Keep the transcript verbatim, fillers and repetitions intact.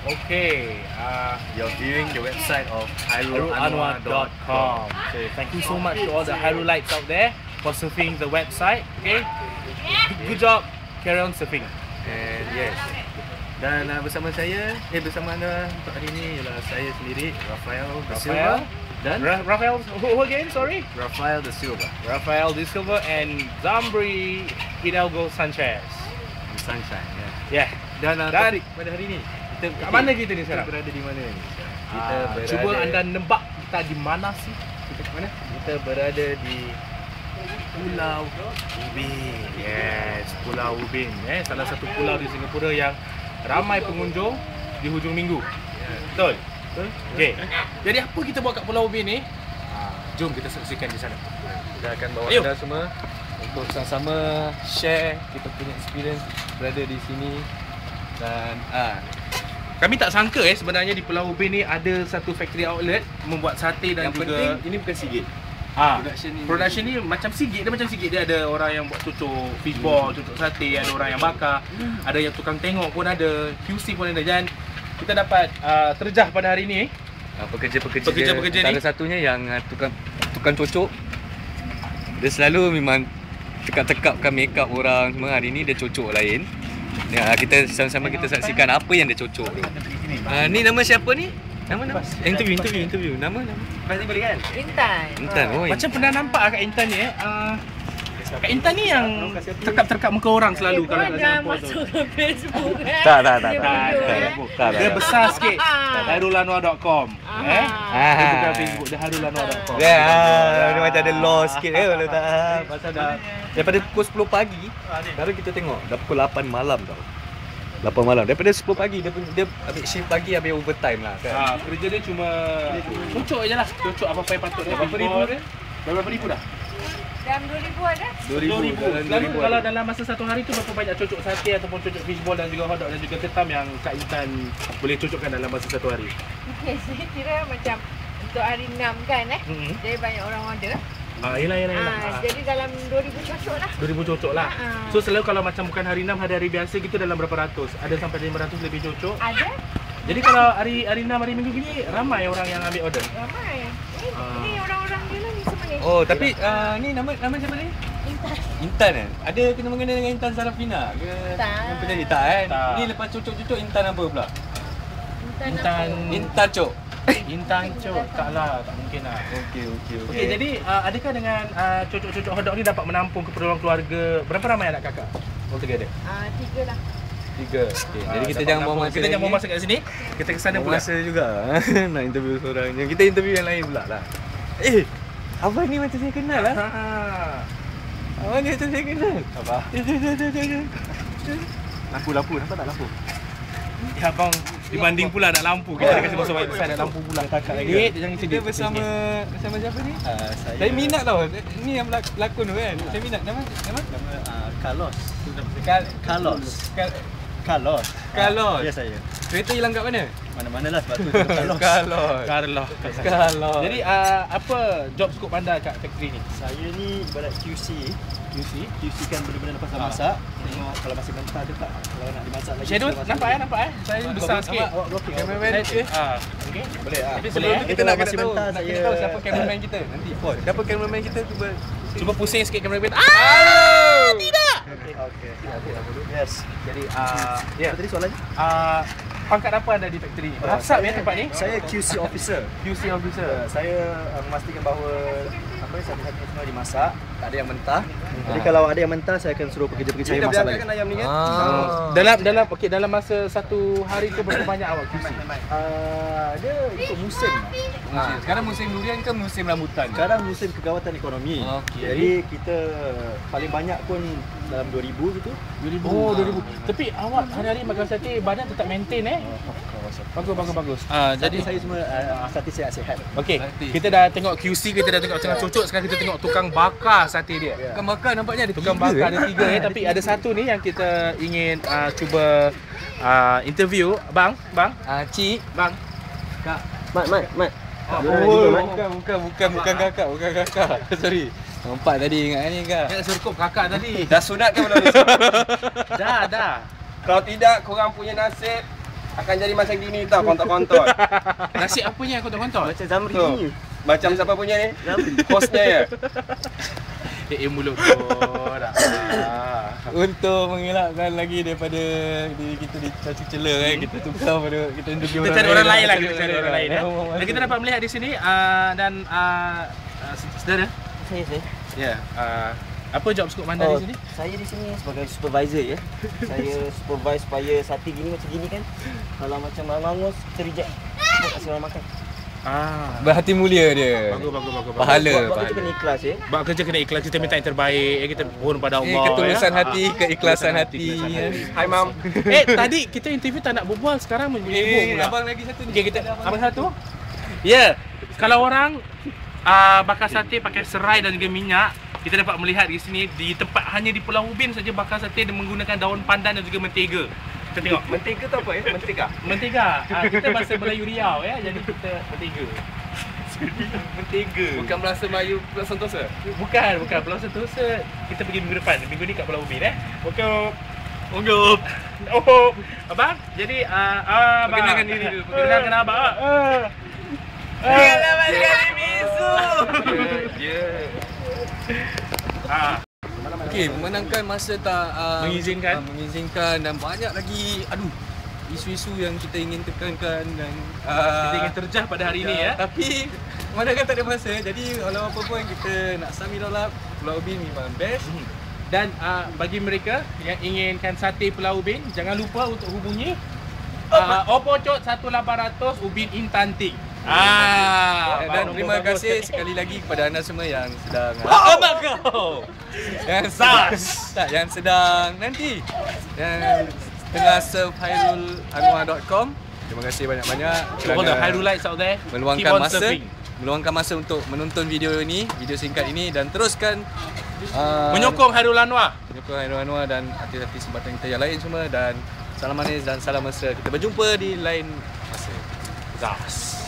Okay, uh, You're viewing the website of Hairul Anwar dot com. So thank you so much to all the Hairulites out there for surfing the website. Okay, good, good job. Carry on surfing. And yes. Dan uh, bersama saya, eh bersama anda untuk hari ini ialah saya sendiri, Rafael Da Silva. Rafael Dan Ra Rafael, who, who again? Sorry, Rafael Da Silva. Rafael Da Silva and Zambri Hidalgo Sanchez. Sunshine, ya. Yeah. Dan, uh, Dan topik pada hari ini, kita kat mana kita ni sekarang? Kita berada di mana ni? Kita Ah, berada, cuba anda nebak kita di mana sih? kita kat mana? Kita berada di Pulau Ubin. Yes, Pulau Ubin. Eh, salah satu pulau di Singapura yang ramai pengunjung di hujung minggu. Yeah. Betul? Betul? Okey. Jadi apa kita buat kat Pulau Ubin ni? Ah, jom kita saksikan di sana. Kita akan bawa Ayuh. anda semua untuk sama-sama share kita punya experience berada di sini. Dan ah, Kami tak sangka eh sebenarnya di Pulau Ubin ni ada satu factory outlet membuat sate dan yang juga penting ini bukan sigit. ah, production ni- production ni macam sigit, dia macam sigit. Dia ada orang yang buat cucuk fishball, cucuk sate, ada orang yang bakar, ada yang tukang tengok pun ada, Q C pun ada. Dan kita dapat uh, terjah pada hari ni. Ah, pekerja-pekerja Pekerja-pekerja antara ni? satunya yang ah, tukang tukang cocok. Dia selalu memang tekap-tekapkan make up orang semua. Hari ni dia cocok lain. Ya, kita sama-sama kita saksikan apa yang dia cocok tu. Ah, ni nama siapa ni? Nama nama. Interview interview interview. Nama nama. Pasti boleh kan? Intan. Intan. Oh, Macam pernah nampak kat Intan ni eh. Uh, Kak Intan ni yang terkap-terkap muka orang selalu Dia kalau pun kat dah Singapura tu. masuk ke Facebook kan? Tak, tak, tak, Dia tak, video, tak, eh? tak, Dia tak. besar sikit. Hairul Anwar dot com. Ah. Eh? Ah. Dia bukan Facebook, dia Hairul Anwar dot com. Ya, ah, dia macam ada law sikit eh kalau tak. Pasal dah daripada pukul sepuluh pagi baru kita tengok dah pukul lapan malam tau. lapan malam. Daripada sepuluh pagi dia dia ambil shift pagi, ambil overtime lah kan. Ah, kerja dia cuma cucuk je lah. Cucuk apa-apa yang patut dia. Berapa ribu dia? Berapa ribu dah? Dalam dua ribu ada? dua ribu. dua ribu. Lalu kalau dalam masa satu hari tu berapa banyak cucuk sate ataupun cucuk fishball dan juga hotdog dan juga ketam yang Kak Intan boleh cucukkan dalam masa satu hari? Okay, saya kira macam untuk hari enam kan eh. Hmm. Jadi banyak orang order. Ah, yelah, yelah, yelah. Ah, Ah. jadi dalam dua ribu cucuk lah. dua ribu cucuk lah. Ah. So selalu kalau macam bukan hari enam, hari-hari biasa gitu dalam berapa ratus? Ada sampai lima ratus lebih cucuk. Ada? Jadi kalau hari hari enam, hari minggu gini ramai orang yang ambil order. Ramai. Ini, Ah. ini orang-orang dia lah ni semua ni. Oh, tapi uh, ni nama nama siapa ni? Intan. Intan kan? Ada kena mengena dengan Intan Sarafina ke? Tak. Yang penjadi tak kan? Tak. Ni lepas cucuk-cucuk Intan apa pula? Intan, Intan apa? Intan Cok. Intan cucuk. Tak lah, tak mungkin lah. Okey, okey, okey. Okey, jadi uh, adakah dengan uh, cucuk-cucuk hotdog ni dapat menampung keperluan keluarga? Berapa ramai anak kakak? All together? Ah, tiga lah. Tiga. Okay. Ah, Jadi kita dapat jangan buang menampung. masa. Kita jangan buang lagi. masa kat sini. Kita ke sana Buang pula. masa juga nak interview seorang. Yang kita interview yang lain pula lah. Eh, abang ni macam saya kenal lah. Ha. Abang ni macam saya kenal. Apa? Jom, jom, jom, jom, jom. Lampu-lampu, nampak tak lampu? Ya abang, dibanding pula nak lampu. Kita ada kasi masuk baik besar nak lampu pula kakak lagi. Dia jangan Kita sedih. bersama bersama siapa ni? Uh, saya, Saya minat tau. Ni yang pelak- pelakon tu kan. Saya minat. Nama nama? Nama uh, Carlos. Kal Carlos. Kal Carlos. Carlos. Ah, ya saya. Kereta hilang kat mana? Mana-mana lah sebab tu nama Carlos. Carlos. Carlos. Carlos. Jadi uh, apa job skop anda kat factory ni? Saya ni ibarat Q C. Q C. Q C kan benda-benda lepas dah Ah. masak. Tengok kalau masih mentah ada tak. Kalau nak dimasak lagi. Shadow kita masak nampak lagi. eh, nampak eh. Saya Awak besar awak sikit. Awak blocking. Cameraman Saya okey. ah, okey. Boleh ah. Tapi Sebelum boleh, tu eh? kita Kalau nak kena masih tahu, mentah, nak kena saya- tahu siapa cameraman kita nanti. Siapa cameraman kita cuba. Cuba pusing sikit kamera kita. Ah! Tidak. Okey. Okey. Yes. Jadi ah, ya. Apa tadi soalannya? Ah, pangkat apa anda di factory ni? Berasap ya tempat ni? Saya Q C officer. Q C officer. Uh, saya uh, memastikan bahawa apa satu-satu semua dimasak, tak ada yang mentah. Jadi kalau ada yang mentah saya akan suruh pekerja-pekerja saya masak lagi. ayam ni kan? Ah. Dalam dalam okey dalam masa satu hari tu berapa banyak awak Q C? Uh, dia ikut musim. Ah, sekarang musim durian ke musim rambutan? Sekarang musim kegawatan ekonomi. Okey. Jadi kita paling banyak pun dalam dua ribu gitu. dua ribu. Oh, dua ribu. Tapi awak hari-hari makan sate badan tetap maintain eh? Bagus bagus bagus. Ah, Jadi jadi saya semua uh, sate sihat-sihat. okey, Sate. kita dah tengok Q C, kita dah tengok tengah cucuk, sekarang kita tengok tukang bakar sate dia. Ya. Tukang bakar nampaknya ada Tukang tiga, bakar eh? ada tiga eh, tapi ada satu ni yang kita ingin uh, cuba uh, interview. Bang, bang, Ah, Cik. bang. Kak. Mat, mat, mat. Oh, Diorang juga, Mat. bukan, bukan, bukan, bukan kakak, bukan kakak. Sorry. Nampak tadi ingat ni kak. Jangan serkup kakak tadi. Dah sunat ke belum? Dah, dah. Kalau tidak, korang punya nasib akan jadi macam gini tau, kontot-kontot. Nasi apa yang kontot-kontot? Macam Zamri Tu. ni. Macam siapa punya ni? Hostnya ya. Eh, eh mulut kau dah. Untuk mengelakkan lagi daripada diri kita dicaci cela kan, kita tukar pada kita interview Kita cari orang lain lah, kita cari lain. orang lain ya. Dan kita dapat melihat di sini uh, dan uh, uh, saudara. Saya saya. Ya. Uh, apa job skop anda Oh, di sini? saya di sini sebagai supervisor ya. Saya supervise supaya sate gini macam gini kan. Kalau macam mangus, kita reject. Kita kasih orang makan. Ah. Berhati mulia dia. Bagus bagus bagus. bagus. Pahala, Buat, buat pahala. kita kena ikhlas ya. Buat kerja kena ikhlas, kita minta yang terbaik, eh, kita mohon pada Eh, Allah. ketulusan ya. hati, Ah, keikhlasan ketulusan hati. ketulusan ya. hati. Hai mam. Eh, tadi kita interview tak nak berbual, sekarang menyebut Eh, pula. abang lagi satu ni. Okey, kita abang satu. Ya. Yeah. Kalau orang uh, bakar sate pakai serai dan juga minyak, kita dapat melihat di sini di tempat hanya di Pulau Ubin saja bakar sate dan menggunakan daun pandan dan juga mentega. Kita tengok. Mentega tu apa ya? Mentega. Mentega. Uh, kita bahasa Melayu Riau ya. Jadi kita mentega. Mentega. Bukan bahasa Melayu Pulau Sentosa. Bukan, bukan. Pulau Sentosa kita pergi minggu depan. Minggu ni kat Pulau Ubin eh. Okey. Unggup. Oh, abang. Jadi uh, uh, abang. Perkenalkan diri dulu. Perkenalkan abang. Uh. Selamat kali misu. Ya. Ah, Okey, memenangkan masa tak uh, Mengizinkan. uh, mengizinkan dan banyak lagi aduh isu-isu yang kita ingin tekankan dan uh, kita ingin terjah pada hari ini ya. Tapi mana kan tak ada masa. Jadi kalau apa pun kita nak sum it all up, Pulau Ubin memang best. Dan uh, bagi mereka yang inginkan sate Pulau Ubin, jangan lupa untuk hubungi uh, Oppo Cot satu lapan kosong kosong Ubin Intanting. Ah, Dan bagus, terima bagus. kasih sekali lagi kepada anda semua yang sedang Oh, abang kau. yang sedang tak yang sedang nanti yang tengah surf hairul anwar dot com. Terima kasih banyak-banyak To all the Hairulites out there, keep meluangkan on masa surfing. meluangkan masa untuk menonton video ini, video singkat ini dan teruskan uh, Menyokong Hairul Anwar. menyokong Hairul Anwar dan artis-artis tempatan kita yang lain semua dan salam manis dan salam mesra. Kita berjumpa di lain masa. Zas.